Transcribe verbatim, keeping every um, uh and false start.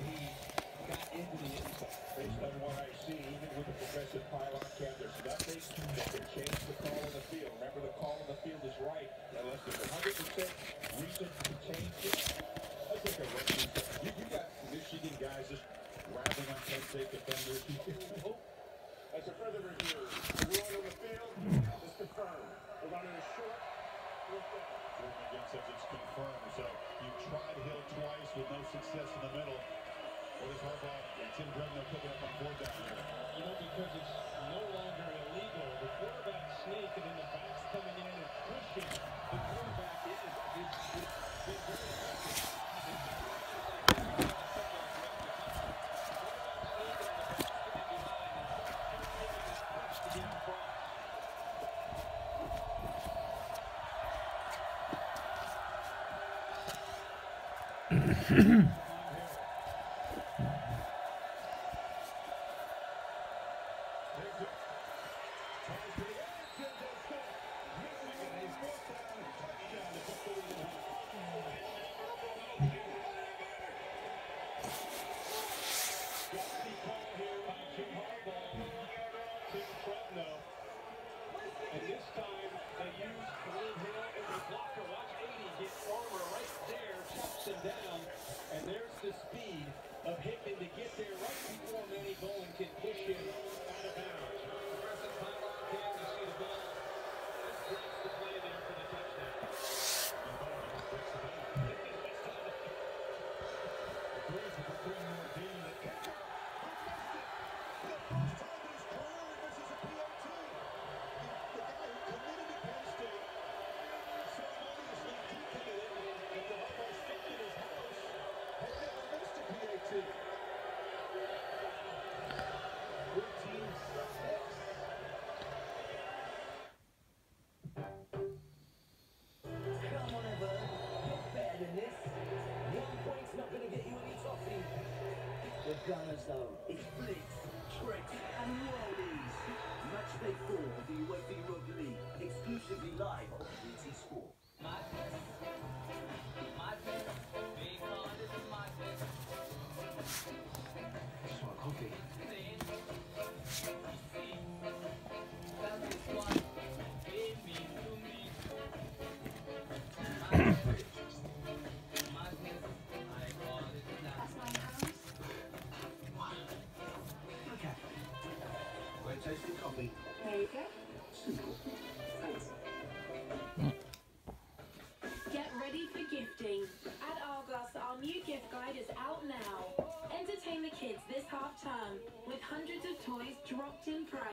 he got into the inside. Based on what I see, even with the progressive pylon cam, there's nothing that can change the call on the field. Remember, the call on the field is right. Unless there's one hundred percent reason to change it. I think a rugby. You, you got Michigan guys just grabbing on Penn State defenders. As a further review, the ruling on the field is confirmed. The runner is short. Jordan again says it's confirmed. So you tried Hill twice with no success in the middle. What is Harbaugh and Tim Bregno cooking up on fourth down here? You know, because it's no longer illegal. The quarterback sneak and then the backs coming in and pushing. The quarterback is, is, is, is very effective. And this time they use Khalil Hill as a blocker. Watch eighty get Farmer right there, chops him down, and there's the speed of Hickman to get there right before Manny Bowen can push him out of bounds. Progressive pylon cam, you see the ball. This breaks the play there for the touchdown. The Gunners though, it's flicks, tricks and rollies. Match day four of the UEFA Europa League, exclusively live on B T Sport. Madness, madness, being hard is a madness. Just want a coffee. Saying, you see, that is what they mean to me. Madness, madness, I call it madness. Great tasting coffee. There you go. Simple. Thanks. Get ready for gifting. At Argos, our new gift guide is out now. Entertain the kids this half term with hundreds of toys dropped in price.